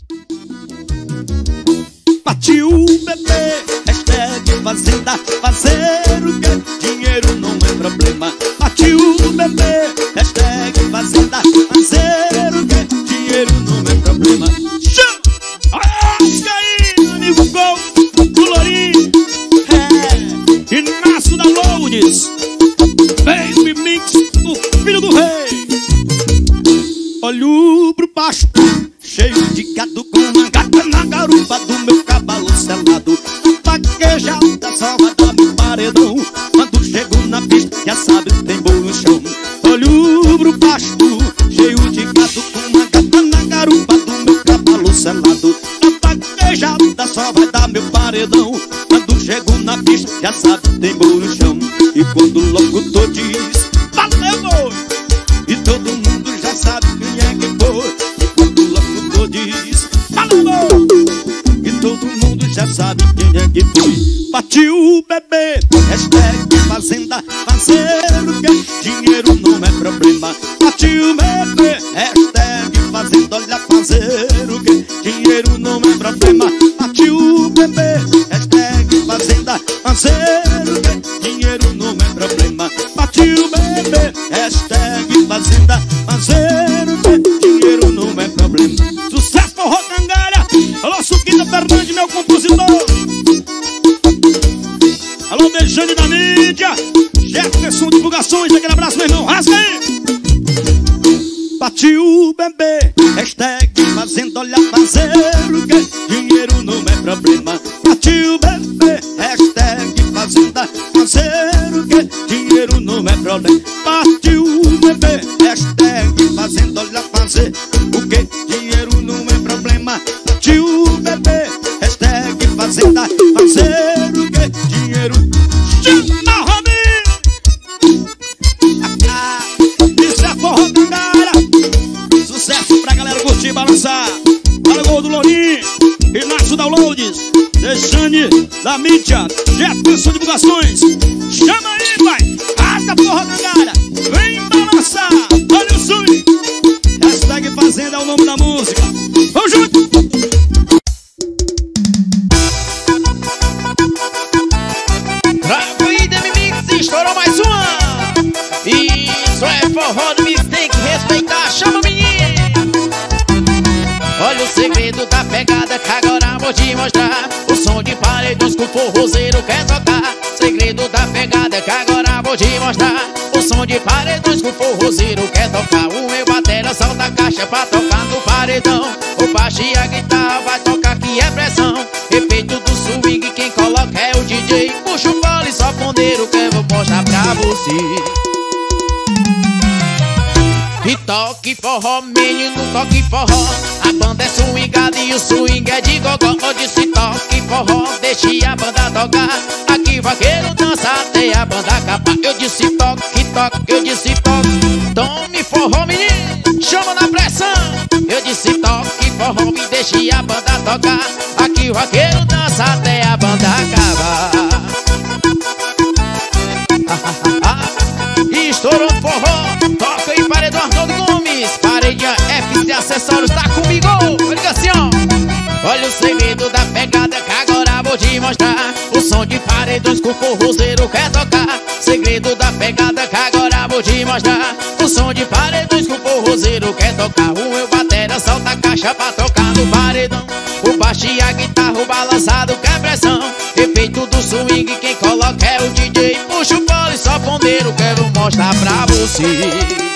Partiu o bebê, hashtag fazenda, fazer o que? Dinheiro não é problema. Partiu o bebê, hashtag fazenda, fazer o que? Dinheiro não é problema. Olha aí, amigo Gol, do Lourinho, Inácio Downloads, Baby Mix, o filho do rei. Olho pro pasto, cheio de gado, com uma gata na garupa do meu cavalo selado. Vaquejada só vai dar meu paredão. Quando chego na pista, já sabe, tem bolo no chão. Olho pro pasto, cheio de gado, com uma gata na garupa do meu cavalo selado. Vaquejada só vai dar meu paredão. Quando chego na pista, já sabe, tem bolo no chão. E quando o locutor diz, valeu, boi! E todo mundo já sabe quem é que foi. E quando o locutor diz, valeu, boi! E todo mundo já sabe quem é que foi. Partiu o bebê, hashtag fazenda, fazer o que? Dinheiro não é problema. Partiu o bebê, hashtag fazenda, olha, fazer o que? Dinheiro não é problema. Partiu o bebê, hashtag fazenda, fazer o que? Dinheiro não é problema. Partiu o bebê, hashtag fazenda, fazer o que? Dinheiro não é problema. Sucesso por Rocangalha. Alô, Suquita Fernandes, meu compositor. Alô, Dejane da mídia, Jefferson Divulgações, aquele abraço, meu irmão, rasga aí. Partiu o bebê, hashtag fazenda, olha, fazer o que? Dinheiro não é problema. Partiu o bebê, hashtag fazenda, fazer o que? Dinheiro não é problema. Partiu o bebê, hashtag fazenda, olha, fazer o que? Dinheiro não é problema. Partiu o bebê, hashtag fazenda, fazer o que? Dinheiro. Chama, Robin! Isso é forró Cangalha. Sucesso pra galera curtir e balançar. Para o Gol do Lourinho, Inácio Downloads, Dejane da mídia, Jefferson Divulgações. Chama aí, vai! Rasga forró Cangalha. Vem balançar. Olha o swing. Hashtag Fazenda é o nome da música. Vamos junto! Estourou mais uma. Isso é forró do mix, tem que respeitar. Chama o menino. Olha o segredo da pegada que agora vou te mostrar. O som de paredões que o forrozeiro quer tocar. Segredo da pegada que agora vou te mostrar. O som de paredões que o forrozeiro quer tocar. O meu batera solta a caixa pra tocar no paredão. O baixo e a guitarra vai tocar que é pressão. Efeito do swing, quem coloca é o DJ. Puxa o bolo e só pondeiro que eu vou mostrar pra você. E toque forró, menino, toque forró. A banda é swingada e o swing é de gogó. Eu disse toque forró, deixe a banda tocar. Aqui o vaqueiro dança até a banda acabar. Eu disse toque, toque, eu disse toque. Tome forró, menino, chama na pressão. Eu disse toque forró, me deixe a banda tocar. Aqui o vaqueiro dança até a banda acabar. Estourou forró, toca aí paredão Arnaldo Gomes. Paredinha FC Acessórios, tá comigo, olha assim, ó. Olha o segredo da pegada que agora vou te mostrar. O som de paredões que o forrozeiro quer tocar. Segredo da pegada que agora vou te mostrar. O som de paredões que o forrozeiro quer tocar. O meu batera solta a caixa pra tocar no paredão. O baixo e a guitarra, o balançado que é pressão. Efeito do swing, quem coloca é o DJ. Puxa o bolo e só pondeiro que eu vou mostrar pra você.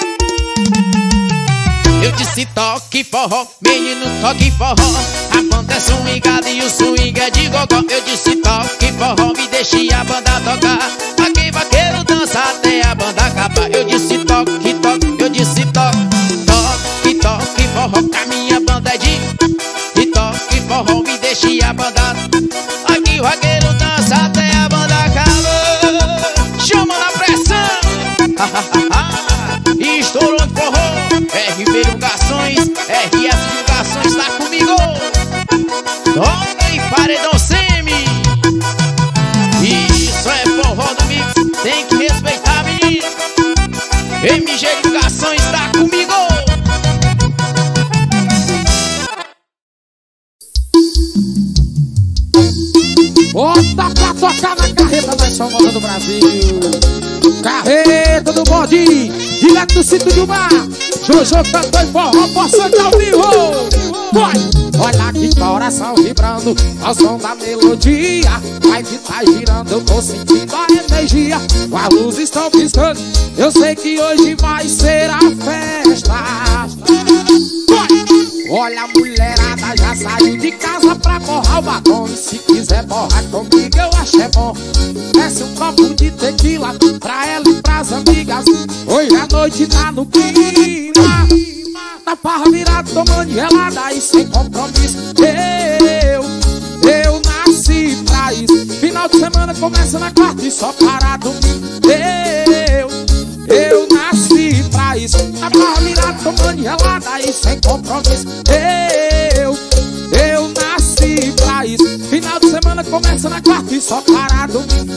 Eu disse toque forró, menino, toque forró. A banda é swingada e o swing é de gogó. Eu disse toque forró, me deixe a banda tocar. Aqui vaqueiro dança até a banda acabar. Eu disse toque, toque, eu disse toque. Toque, toque forró, a minha banda é de. E toque forró, me deixe a banda. Aqui o vaqueiro dança até a banda acabar. Chama na pressão. E estourou de forró. RB Divulgações, RS Divulgações, tá comigo. Toca e paredão semi. Isso é forró do mix, tem que respeitar, menino. MG Divulgações, tá comigo. tocar na carreta mais famosa do Brasil. Carreta do Bondinho, direto do sítio do mar. Jojo cantou em forró, poçante ao vivo. Vai! Olha que coração vibrando ao som da melodia. Vai que tá girando, eu tô sentindo a energia. As luzes estão piscando, eu sei que hoje vai ser a festa. Vai! Olha a mulherada já saiu de casa pra borrar o batom. E se quiser borrar comigo eu acho é bom. Desce um copo de tequila pra ela e pras amigas. Hoje a noite tá no clima. Na farra virada, tomando gelada e sem compromisso. Eu nasci pra isso. Final de semana começa na quarta e só para domingo. Eu nasci pra isso. Na farra virada, tomando gelada e sem compromisso. Eu nasci pra isso. Final de semana começa na quarta e só para domingo.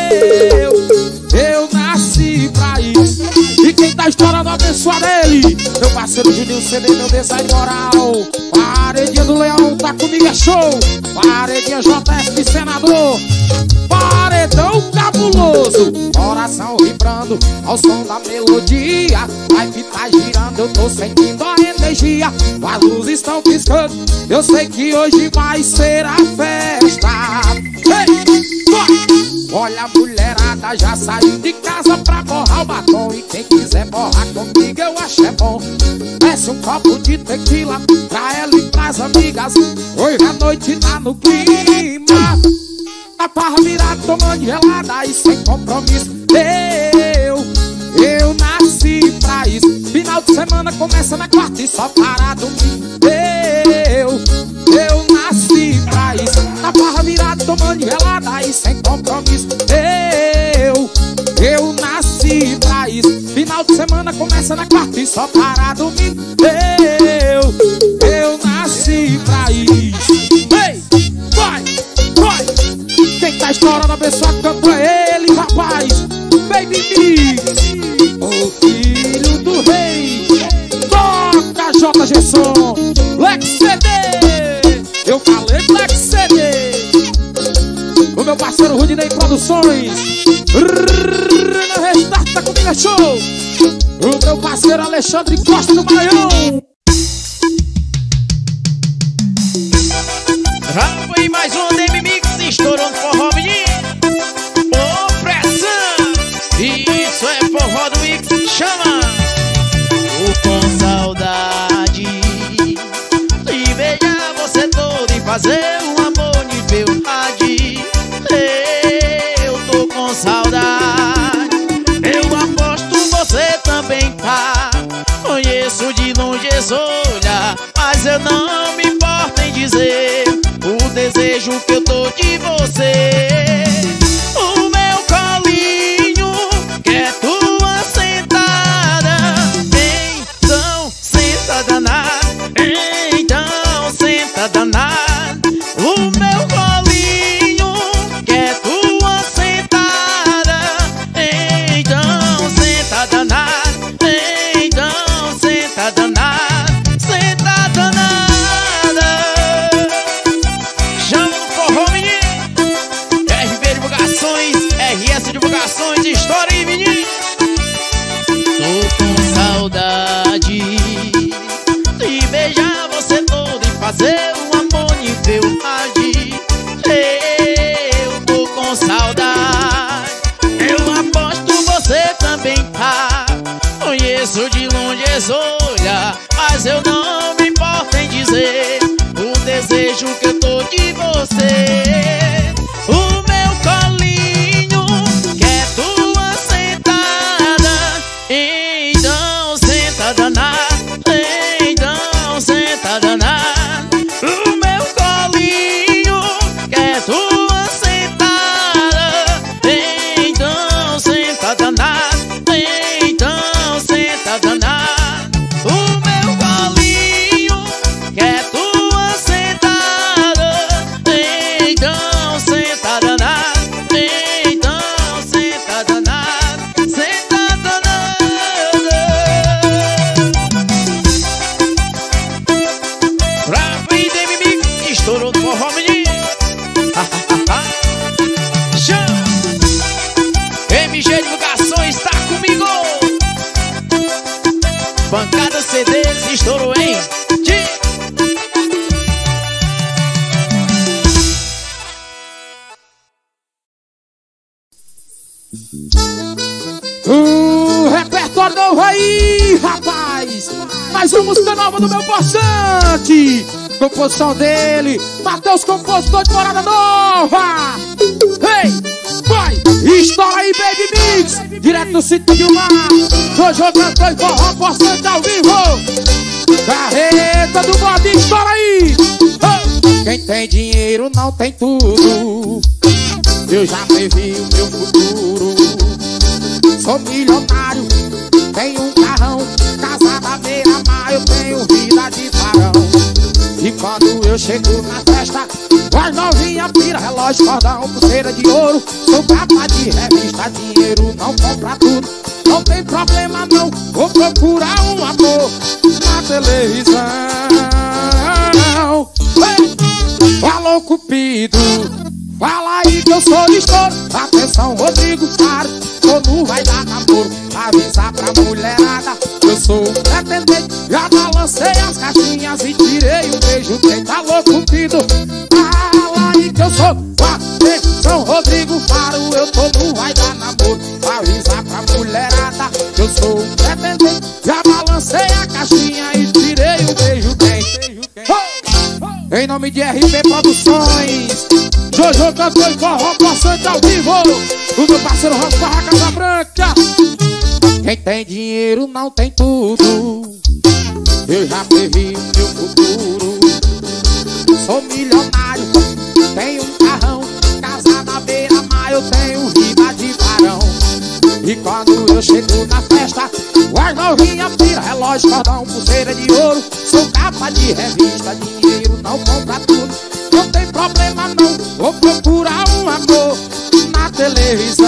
Eu nasci pra isso. E quem tá estourando abençoado é ele, meu parceiro Juninho CD, meu design moral. Paredinha do Leão, tá comigo é show. Paredinha JF de senador. Paredão cabuloso. Coração vibrando ao som da melodia. Vai que tá girando, eu tô sentindo a energia. As luzes estão piscando, eu sei que hoje vai ser a festa. Olha a mulherada já saiu de casa pra borrar o batom. E quem quiser borrar comigo eu acho é bom. Desce um copo de tequila pra ela e pras amigas. Hoje a noite tá no clima. Na farra virada, tomando gelada e sem compromisso. Eu nasci pra isso. Final de semana começa na quarta e só para domingo. Eu nasci pra isso. Na farra virada, tomando gelada e sem compromisso. Eu nasci pra isso. Final de semana começa na quarta e só para domingo. Eu nasci pra isso. Ei, vai, vai. Quem tá estourando a pessoa que cantou é ele, rapaz. Baby Mix, o filho do rei. Toca JG Som, Lex CD. Eu falei Lex CD. O meu parceiro Rudinei Produções. Na Restart tá comigo é show. O meu parceiro Alexandre Costa do Maranhão. Já foi mais um DM Mix, estourando forró, menino. Ô, pressão! Isso é forró do Mix, chama! Tô com saudade de beijar você todo e fazer um amor de verdade. Eu tô com saudade, eu aposto você também tá. Conheço de longe esse olhar, mas eu não me importo em dizer o desejo que eu tô de você. O meu colinho quer tua sentada. Então senta danada, então senta danada. O meu colinho quer tua sentada. Então senta danada, então senta danada. Senta danada. Divulgações, história e menino. Tô com saudade de beijar você todo e fazer um amor de verdade. Eu tô com saudade, eu aposto você também tá. Conheço de longe esse olhar, mas eu não me importo em dizer o desejo que eu tô de você. O meu colinho quer tua sentada. Então senta danada, então senta danada. O meu colinho quer tua sentada. Então senta danada, então senta danada. O meu colinho mais uma música nova do meu passante. Composição dele, Matheus, compositor de Morada Nova. Ei, vai, estoura aí, Baby Mix, direto do sítio de Mar. Jojo cantor e forró passante ao vivo. Carreta do bode, estoura aí. Quem tem dinheiro não tem tudo. Eu já previ o meu futuro. Sou milionário, tenho um carrão, casada à beira-mar, eu tenho vida de varão. E quando eu chego na festa, as novinha pira, relógio, cordão, pulseira de ouro. Sou capa de revista, dinheiro não compra tudo. Não tem problema não, vou procurar um amor na televisão. Ei, falou Cupido, fala aí que eu sou estouro. Atenção, Rodrigo, pare, todo vai dar namoro. Avisar pra mulherada, eu sou pretendente. Já balancei as caixinhas e tirei um beijo. Quem tá louco, Cupido, fala aí que eu sou. Atenção, Rodrigo, paro, eu todo vai dar namoro. Avisar pra mulherada, eu sou pretendente. Já balancei a caixinha e tirei um beijo. Em nome de RP Produções, Jojo cantor e forró passante ao vivo. O meu parceiro Rafa Casa Branca. Quem tem dinheiro não tem tudo. Eu já previ o meu futuro. Sou milionário, tenho um carrão, casada à beira-mar, eu tenho vida de varão. E quando eu chego na festa, as novinha pira, relógio, cordão, pulseira de ouro. Sou capa de revista, dinheiro não compra tudo. Não tem problema não, vou procurar um amor na televisão.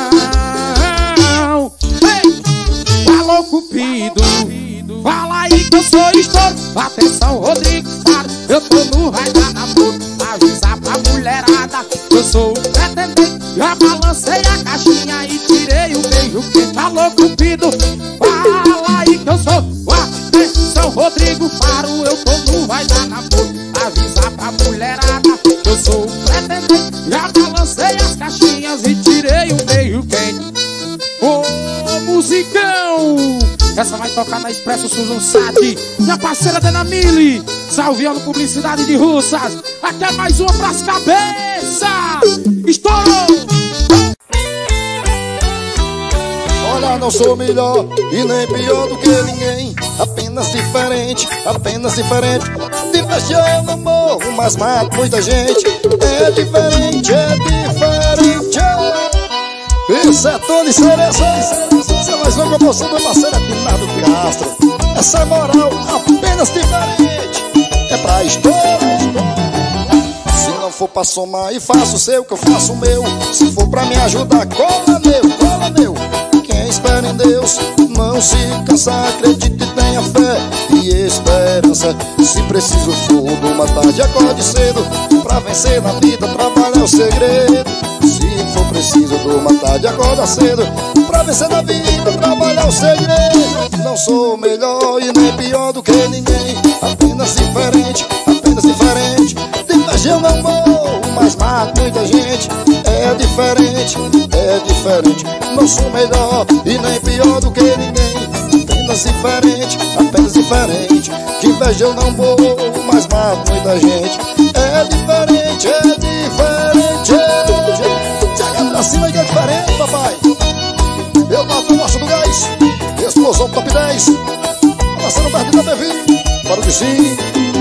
Ei, falou Cupido, fala aí que eu sou estouro. Atenção, Rodrigo, fala, eu tô no vai dar namoro. Avisar pra mulherada, eu sou pretendente. Já balancei a caixinha e tirei o beijo. Quem falou Cupido, fala aí que eu sou. Atenção, Rodrigo, Faro, eu tô no vai dar namoro. Avisar pra mulherada, eu sou pretendente. Já balancei as caixinhas e tirei um beijo quente. Ô, musicão! Essa vai tocar na Expresso Susan Sati, minha parceira Dena Mili, salviando publicidade de Russas. Aqui é mais uma pras cabeças. Estourou! Olha, não sou melhor e nem pior do que ninguém. Apenas diferente, apenas diferente. De paixão eu não morro, mas mato muita gente. É diferente, é diferente. Isso é Tony Cerezo. Isso é mais uma promoção do parceiro Pinado Castro. Essa é moral, apenas diferente. É pra estourar. Se não for pra somar e faço o seu, que eu faço o meu. Se for pra me ajudar, cola meu, cola meu. Quem espera em Deus não se cansa, acredite e tenha fé e esperança. Se preciso for de uma tarde, acorde cedo. Pra vencer na vida, trabalho é o segredo. Se for preciso de uma tarde, acorda cedo. Pra vencer na vida, trabalho é o segredo. Não sou melhor e nem pior do que ninguém. Apenas diferente, apenas diferente. De paixão eu não morro, mas mato muita gente. É diferente, é diferente. Não sou melhor e nem pior do que ninguém. Apenas diferente, apenas diferente. Que inveja eu não vou, mas mato muita gente. É diferente, é diferente. Chega pra cima que é diferente, papai. Eu mato a marcha do gás. Explosão top 10. Passando perto da TV. Para de sim.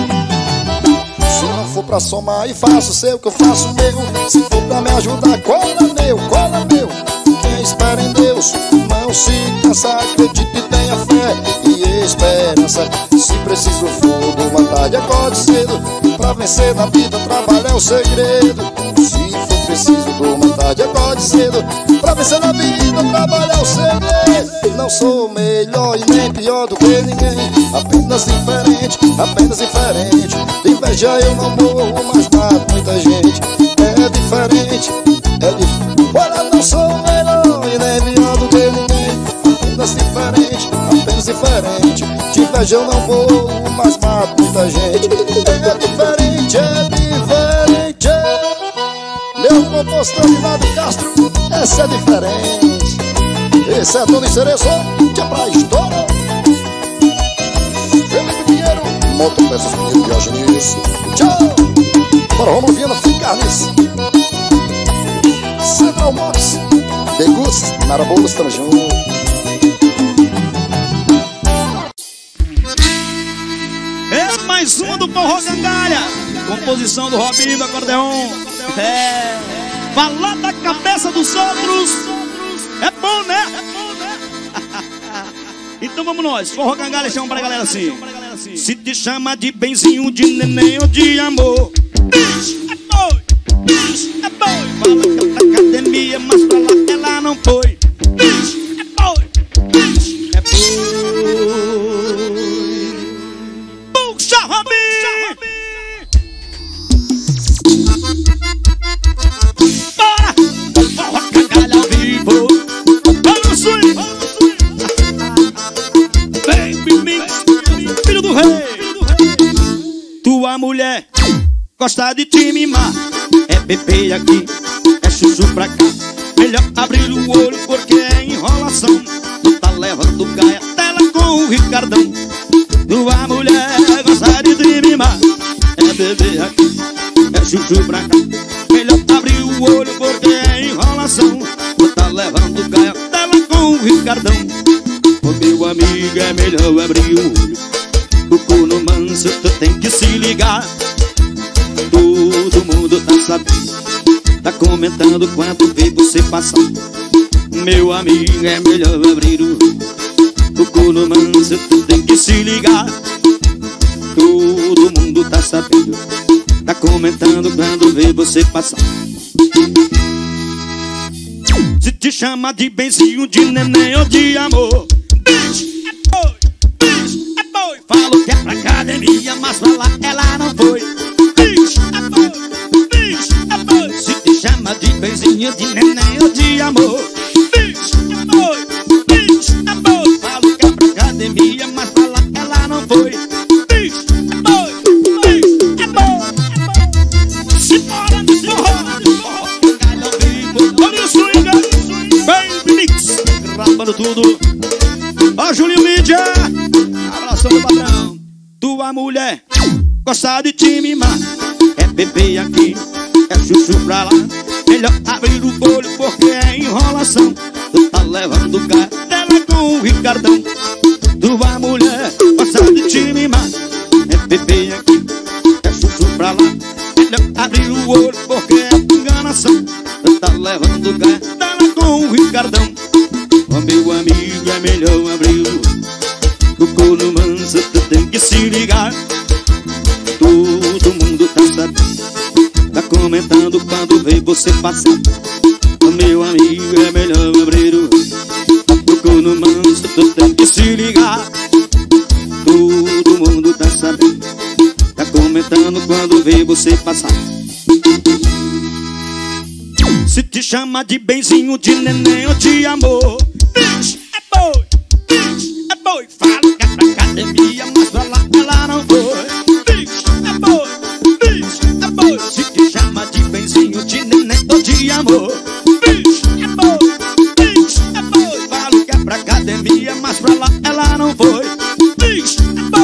Se não for pra somar e faço o seu, que eu faço o meu. Se for pra me ajudar, cola meu, cola meu. Quem espera em Deus não se cansa, acredite e tenha fé e esperança. Se preciso for de uma tarde, acorde cedo. Pra vencer na vida, trabalho é o segredo. Se for preciso de uma tarde, acorde cedo. Pra vencer na vida, trabalho é o segredo. Não sou melhor e nem pior do que ninguém. Apenas diferente, apenas diferente. De inveja eu não morro, mas mato muita gente. É diferente, é diferente. Olha, não sou melhor e nem pior do que ninguém. Apenas diferente, apenas diferente. De inveja eu não vou, mas mato muita gente. É diferente, é diferente. Meu compostor Pinado Castro, essa é diferente. Esse é Tony Cerezo, que é pra história. moto com essas meninas Diogenes. Tchau! Bora, Romulo Viana, Carnes, Central Motos, Degus, Nara Bolos, tamo junto. É mais uma do Forró Gangalha, composição do Robinho do acordeon. É, falar da cabeça dos outros é bom, né? Então vamos nós, Forró Gangalha, chama pra galera assim. Se te chama de benzinho, de neném ou de amor, bicho, é boi, bicho, é boi. Fala que é da academia, mas pra lá ela não foi. Bicho, é boi, bicho, é boi. Puxa, Robinho! Bora! Forró Gangalha ao vivo. Olha o swing! Baby Mix, filho do rei. Tua mulher gosta de te mimar. É bebê aqui, é chuchu pra cá. Melhor abrir o olho porque é enrolação. Tu tá levando gaia dela com o Ricardão. Tua mulher gosta de te mimar. É bebê aqui, é chuchu pra cá. Melhor abrir o olho porque é enrolação. Tu tá levando gaia dela com o Ricardão. Ô meu amigo, é melhor abrir o olho. O corno manso, tu tem que se ligar. Todo mundo tá sabendo, tá comentando quanto vê você passar. Meu amigo, é melhor abrir o olho. O corno manso, tu tem que se ligar. Todo mundo tá sabendo, tá comentando quando vê você passar. Se te chama de benzinho, de neném ou de amor, bicho, é boi, bicho, é boi. Falo que é pra academia, mas pra lá ela não foi. Bicho, é boi, bicho, é boi. Se te chama de benzinho, de neném ou de amor, bicho, é boi, bicho, é boi. Falo que é pra academia, mas pra lá ela não foi. Bicho, é boi, bicho, é boi. Se bora no forró, Gangalha ao vivo. Olha o swing, Baby Mix, gravando tudo. Ó, Julinho Mídia, abração do patrão. Tua mulher gosta de te mimar. É bebê aqui, é chuchu pra lá. Melhor abrir o olho porque é enrolação. Tu tá levando o cara dela com o Ricardão. Tua mulher gosta de te mimar. É bebê aqui, é chuchu pra lá. Melhor abrir o olho porque é enganação. Tu tá levando o cara dela com o Ricardão. Ó meu amigo, é melhor abrir o olho. O corno manso, tu tem que se ligar. Todo mundo tá sabendo, tá comentando quando vê você passar. Ó meu amigo, é melhor abrir o olho. O corno manso, tu tem que se ligar. Todo mundo tá sabendo, tá comentando quando vê você passar. Se te chama de benzinho, de neném ou de amor, bicho, é boi, bicho, é boi. Fala que é pra academia, mas pra lá ela não foi. Bicho, é boi, bicho, é boi. Se te chama de benzinho, de neném ou de amor, bicho, é boi, bicho, é boi. Fala que é pra academia, mas pra lá ela não foi. Bicho, é boi.